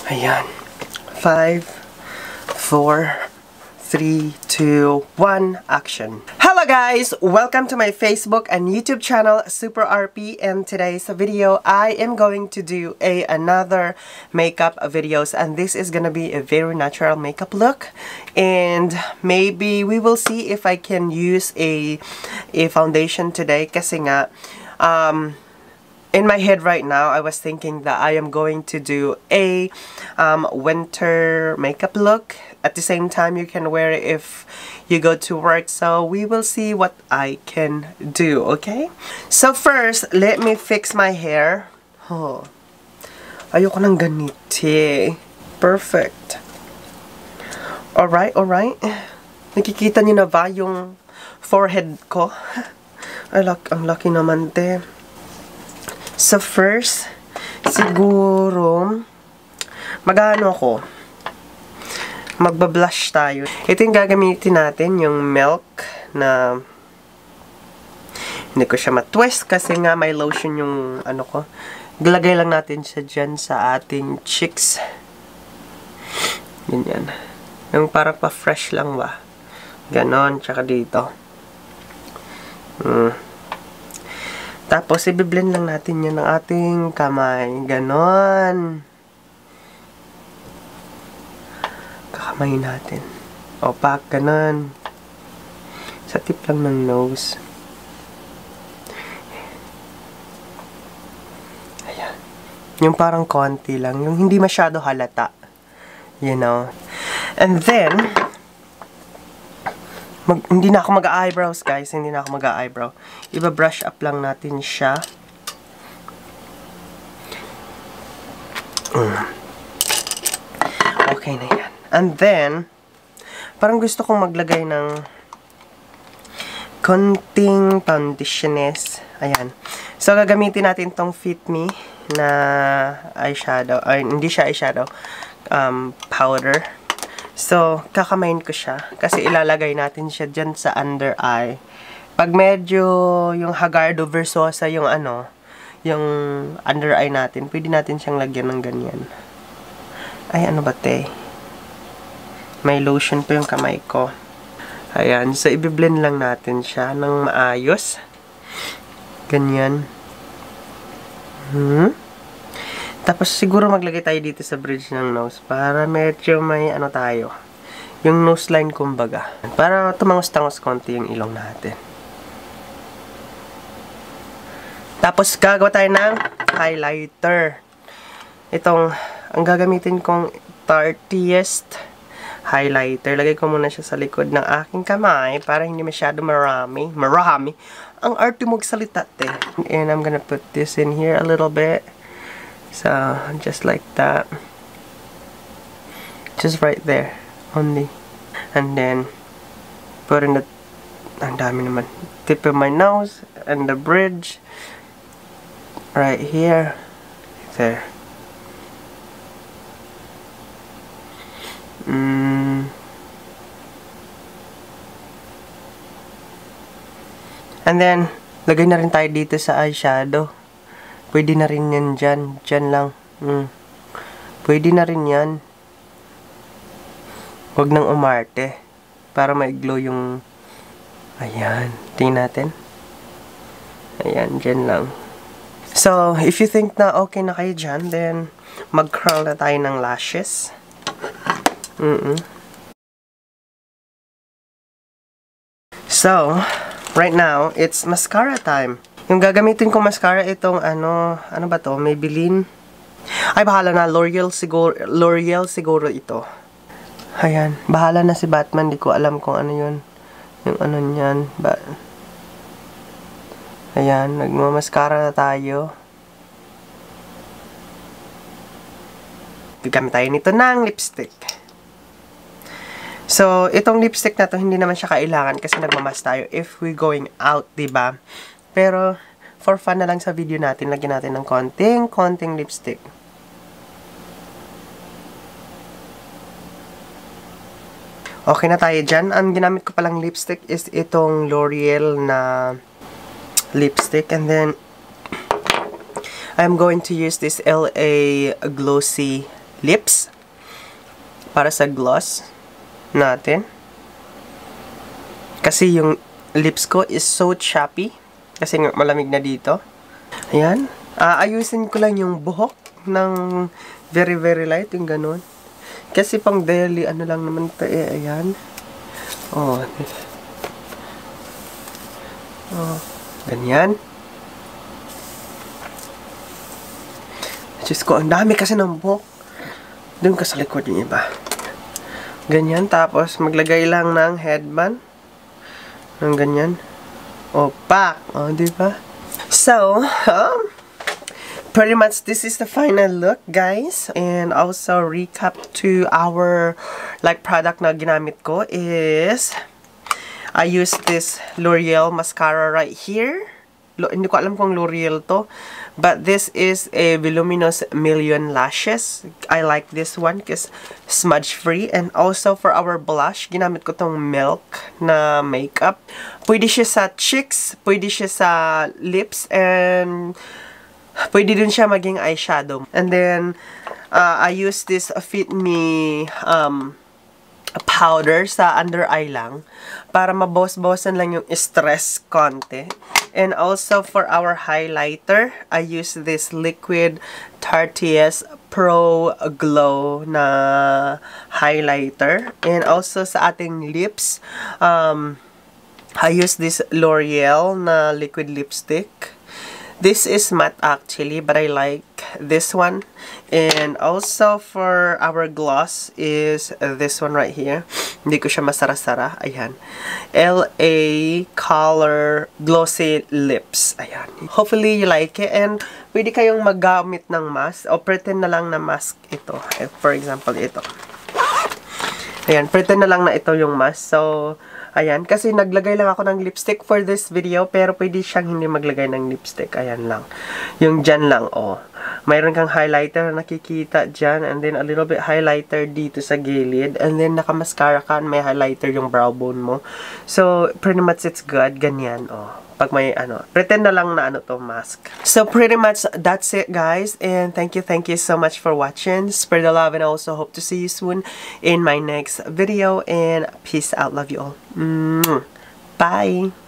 Ayan. 5, 4, 3, 2, 1, action. Hello guys! Welcome to my Facebook and YouTube channel, Super RP, and today's video, I am going to do another makeup videos, and this is gonna be a very natural makeup look, and maybe we will see if I can use a foundation today, kasi nga, in my head right now, I was thinking that I am going to do a winter makeup look. At the same time, you can wear it if you go to work. So we will see what I can do, okay? So first, let me fix my hair. Oh, ayoko ng ganiti. Perfect. Alright, alright. Nakikita niyo na ba yung forehead ko? Ang laki naman, te. So first, siguro, mag-ano ako, magbablush tayo. Ito yung gagamitin natin, yung milk na, hindi ko siya matwist kasi nga may lotion yung ano ko. Glagay lang natin siya dyan sa ating cheeks. Ganyan. Yung parang pa-fresh lang ba. Ganon, tsaka dito. Tapos, i-blend lang natin yan ng ating kamay. Ganon. Kakamay natin. Opak, ganon. Sa tip lang ng nose. Ayan. Yung parang konti lang. Yung hindi masyado halata. You know. And then, hindi na ako mag-eyebrows, guys. Hindi na ako mag-eyebrow. Iba-brush up lang natin siya. Okay na yan. And then, parang gusto kong maglagay ng konting foundationist. Ayan. So, gagamitin natin tong Fit Me na eyeshadow. Ay, hindi siya eyeshadow. Powder. So, kakamayin ko siya. Kasi ilalagay natin siya dyan sa under eye. Pag medyo yung Hagardo Versosa yung ano, yung under eye natin, pwede natin siyang lagyan ng ganyan. Ay, ano ba te? May lotion pa yung kamay ko. Ayan. So, i-blend lang natin siya ng maayos. Ganyan. Tapos, siguro maglagay tayo dito sa bridge ng nose para medyo may ano tayo. Yung nose line, kumbaga. Para tumangos-tangos konti yung ilong natin. Tapos, gagawa tayo ng highlighter. Itong, ang gagamitin kong Tartiest highlighter. Lagay ko muna siya sa likod ng aking kamay para hindi masyado marami. Marami. Ang arte mo salita, te. And I'm gonna put this in here a little bit. So, just like that. Just right there. Only. And then, put in the, ang dami naman. Tip of my nose. And the bridge. Right here. There. And then, lagay na rin tayo dito sa eyeshadow. Pwede na rin yan dyan. Dyan lang. Pwede na rin yan. Huwag nang umarte. Para ma-glow yung... Ayan. Tingnan natin. Ayan. Dyan lang. So, if you think na okay na kayo dyan, then mag-curl na tayo ng lashes. So, right now, it's mascara time. Yung gagamitin ko mascara, itong ano ba to? Maybelline. Ay, bahala na. L'Oreal siguro ito. Ayan. Bahala na si Batman. Di ko alam kung ano yun. Yung ano niyan. Ayan. Nagmamaskara na tayo. Gagamit tayo nito ng lipstick. So, itong lipstick na to, hindi naman siya kailangan kasi nagmamas tayo if we going out, diba? Pero, for fun na lang sa video natin, lagyan natin ng konting lipstick. Okay na tayo dyan. Ang ginamit ko palang lipstick is itong L'Oreal na lipstick. And then, I'm going to use this LA Glossy lips para sa gloss natin. Kasi yung lips ko is so chappy. Kasi malamig na dito. Ayan. Ayusin ko lang yung buhok ng very light. Yung ganun. Kasi pang daily, ano lang naman ito eh. Ayan. Oh. Oh. Ganyan. Diyos ko, ang dami kasi ng buhok. Doon ka sa likod yung iba. Ganyan. Tapos, maglagay lang ng headband. Ng ganyan. O, pak! O, diba? So, pretty much this is the final look, guys. And also, recap to our, like, product na ginamit ko is, I use this L'Oreal mascara right here. Hindi ko alam kung L'Oreal to. But this is a Voluminous Million Lashes. I like this one because smudge free. And also for our blush, ginamit ko tong Milk na makeup. Pwede siya sa cheeks, pwede siya sa lips, and pwede din siya maging eyeshadow. And then, I use this Fit Me powder sa under eye lang para mabawas-bawasan lang yung stress konti. And also for our highlighter, I use this liquid Tarte's Pro Glow na highlighter. And also sa ating lips, I use this L'Oreal na liquid lipstick. This is matte actually, but I like this one. And also for our gloss is this one right here. Hindi ko siya masara-sara. Ayan. LA Color Glossy Lips. Ayan. Hopefully you like it. And pwede kayong maggamit ng mask. O pretend na lang na mask ito. For example, ito. Ayan. Pretend na lang na ito yung mask. So, ayan, kasi naglagay lang ako ng lipstick for this video, pero pwede siyang hindi maglagay ng lipstick. Ayan lang. Yung dyan lang, oh. Mayroon kang highlighter na nakikita dyan, and then a little bit highlighter dito sa gilid, and then naka-mascara ka, may highlighter yung brow bone mo. So, pretty much it's good. Ganyan, oh. Pag may, pretend na lang na to, mask. So, pretty much that's it, guys. And thank you so much for watching. Spread the love, and I also hope to see you soon in my next video. And peace out. Love you all. Bye.